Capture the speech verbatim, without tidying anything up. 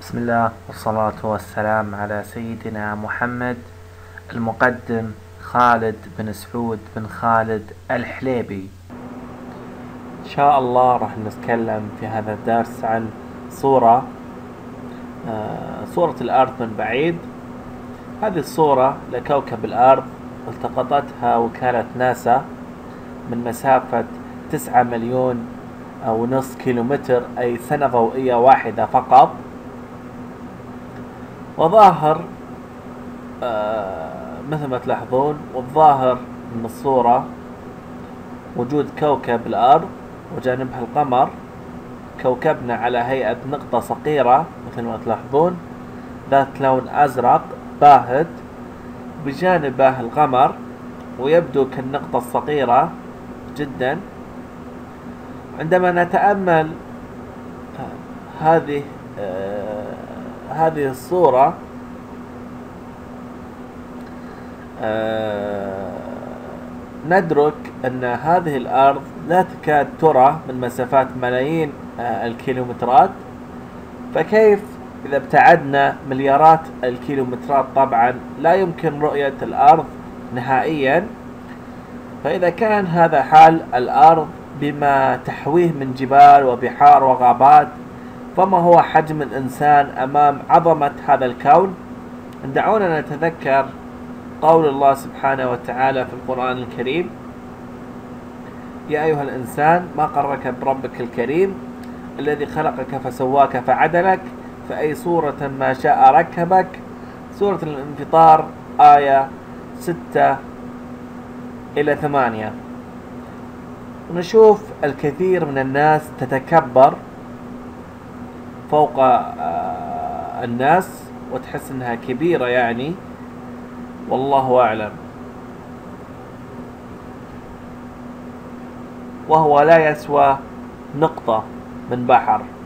بسم الله والصلاة والسلام على سيدنا محمد. المقدم خالد بن سعود بن خالد الحليبي. إن شاء الله راح نتكلم في هذا الدرس عن صورة آه صورة الأرض من بعيد. هذه الصورة لكوكب الأرض التقطتها وكالة ناسا من مسافة تسعة مليون أو نصف كيلومتر، أي سنة ضوئية واحدة فقط. وظاهر آه مثل ما تلاحظون، والظاهر من الصورة وجود كوكب الأرض وجانبها القمر. كوكبنا على هيئة نقطة صغيرة مثل ما تلاحظون، ذات لون أزرق باهت، بجانبه القمر ويبدو كالنقطة الصغيرة جدا. عندما نتأمل هذه آه هذه الصورة آه ندرك أن هذه الأرض لا تكاد ترى من مسافات ملايين آه الكيلومترات، فكيف إذا ابتعدنا مليارات الكيلومترات؟ طبعا لا يمكن رؤية الأرض نهائيا. فإذا كان هذا حال الأرض بما تحويه من جبال وبحار وغابات، فما هو حجم الإنسان أمام عظمة هذا الكون؟ دعونا نتذكر قول الله سبحانه وتعالى في القرآن الكريم: يا أيها الإنسان ما غرك بربك الكريم الذي خلقك فسواك فعدلك فأي صورة ما شاء ركبك. سورة الانفطار آية ستة إلى ثمانية. ونشوف الكثير من الناس تتكبر فوق الناس وتحس انها كبيرة يعني، والله اعلم. وهو لا يسوى نقطة من بحر.